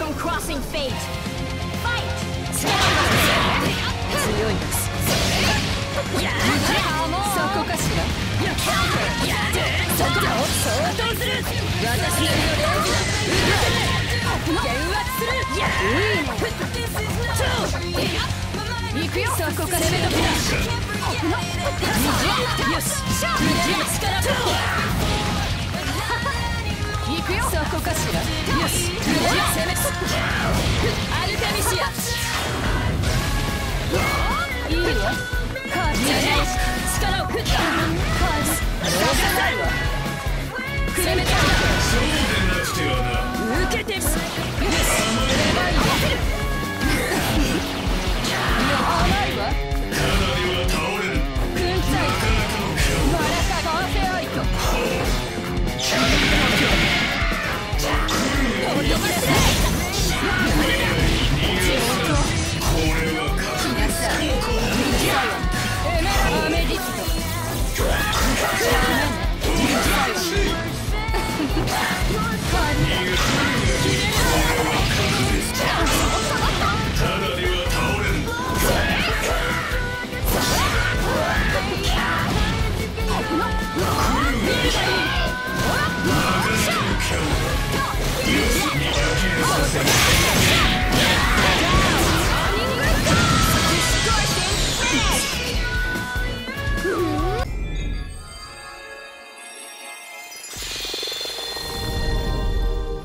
from crossing fate. Fight! 強いです。そこかしら。そこだ。相当する。私なりのレースだ。減圧する。行くよ。そこからレベルだ。よし。行くよ。そこかしら。よし。